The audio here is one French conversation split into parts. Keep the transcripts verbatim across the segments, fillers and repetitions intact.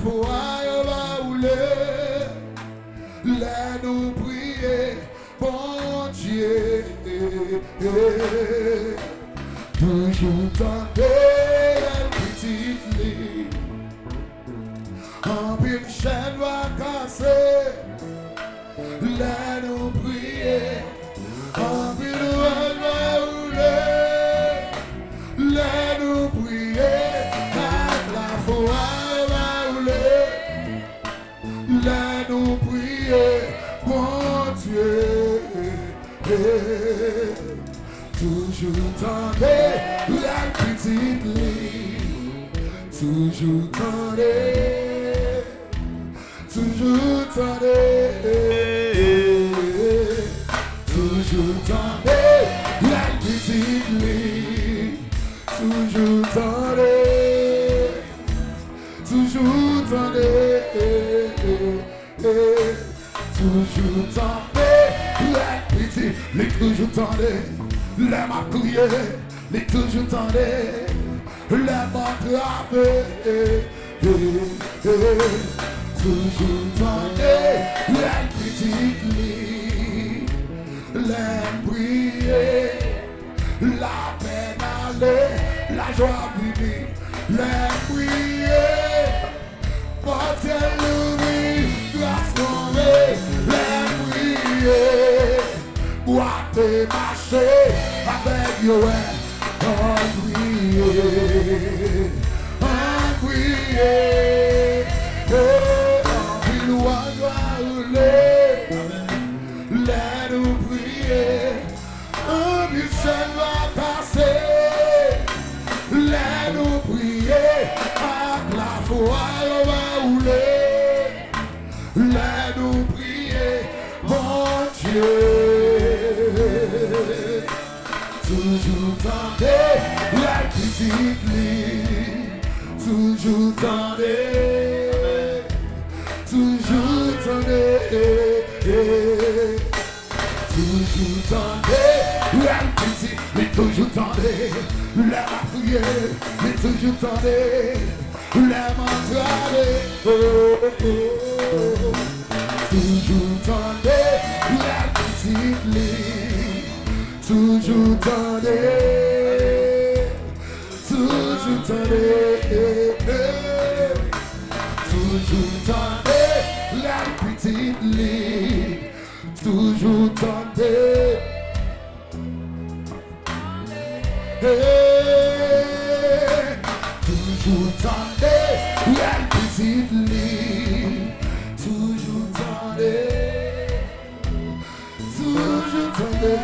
foi va rouler, là nous prier, bon Dieu, toujours tenter une petite ligne, en pile chaîne va casser, là nous prier, en pile voile va rouler, là nous prier, la foi va rouler, là nous prier, bon Dieu, toujours tenter la petite ligne, toujours tenter, toujours tenter, toujours tenter la petite ligne, toujours tenter, toujours tenter, toujours tenter la petite ligne, toujours tenter. Les m'a crié, les toujours tendé, les m'a trappé, toujours tendé, les petites lignes, les prier, la peine aller, la joie vivre, les prier, porter l'oubli, grâce tombée, les prier. Boiter, marcher avec Yoel, en prier, en prier, en pilois doit rouler, là nous prier, un buisson va passer, là nous prier, avec la foi va rouler, là nous prier, bon Dieu. Toujours tenter la petite ligne, toujours tenter, toujours tenter, toujours tenter la petite ligne, toujours tenter, la prière, mais toujours tenter, la m'entraver, oh, oh, oh. Toujours tenter la petite ligne, toujours tendez, toujours tendez, toujours tendez, la petite ligne, toujours tendez, toujours tendez, la petite ligne, toujours tendez. Toujours tendez,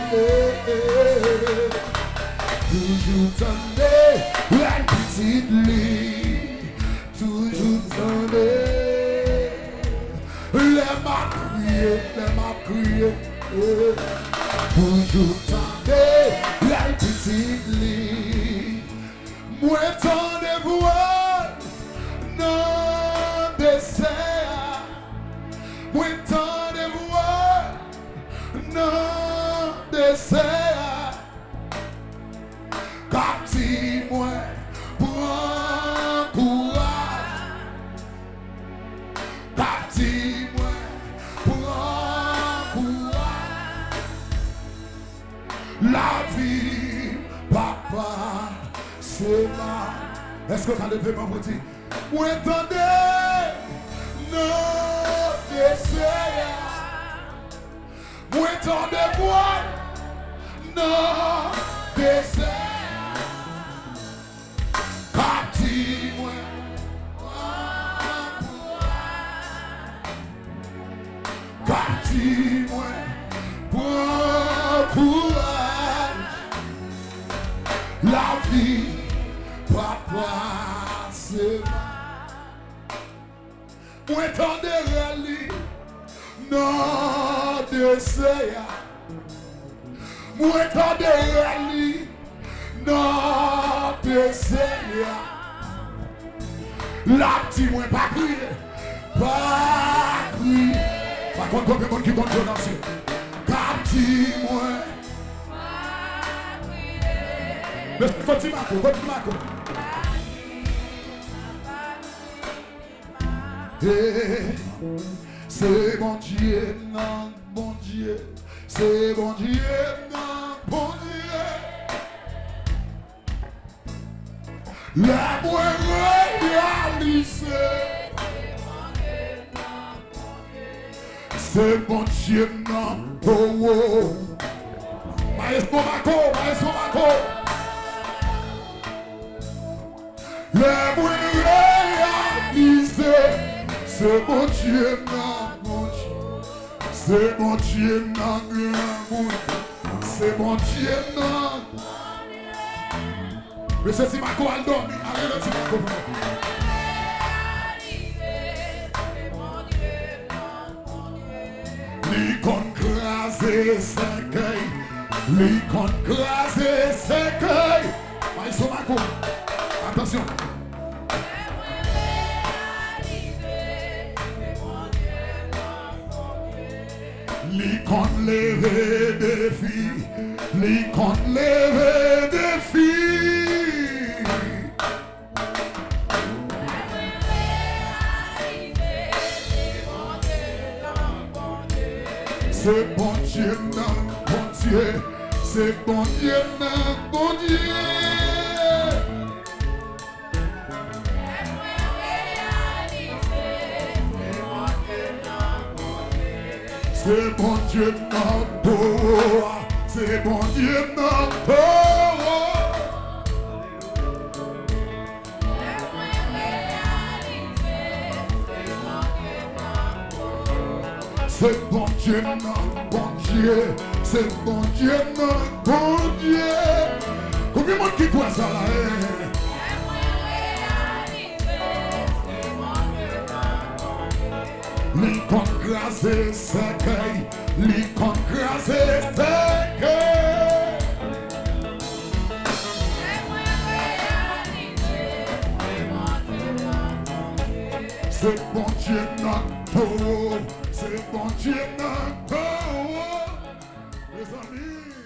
toujours tendez, la petite ligne, toujours tendez, les m'a crié, les m'a crié, toujours tendez, la petite ligne, moi tendez-vous, non dessert, moi tendez-vous. Non dessert, captive moi, prends courage, captive moi, prends courage, la vie, papa, c'est ma. Est-ce que tu as levé mon petit? Moi attendez, non dessert. Moi tendez moi, non dessert, captive moi, captive moi, pour courage, la vie, papa, c'est moi tendez rallye. Non dessert, moi tendez rallye, non dessert, la petite moi pas crier, pas crier, par contre combien de monde qui compte danser, captive moi, pas crier, mais continue Marco, continue Marco. Eh, c'est bon Dieu, non, bon Dieu. C'est bon Dieu, non, bon Dieu. La bonne réalisée. C'est bon Dieu, non, oh, oh. Maestro Marco, Maestro Marco. La bonne réalisée. C'est bon Dieu, non, bon Dieu. C'est bon Dieu, non, grand monde. C'est bon Dieu, non. Mais c'est si Marco a dormi. Allez, le petit Marco. L'icône crasée, s'écueille. L'icône crasée, s'écueille. Maïso Marco. Attention. L'icône levé des filles, l'icône levé des filles. C'est bon Dieu, non, bon Dieu. C'est bon Dieu, non, bon Dieu. C'est bon Dieu, non, oh, c'est bon Dieu, non, oh. C'est bon Dieu, non, bon Dieu. C'est bon Dieu, non, bon Dieu. Combien de monde qui croit ça là? L'icône crasée s'écueille, l'icône crasée s'écueille. C'est bon Dieu, notre oh, c'est bon Dieu, notre oh, les amis.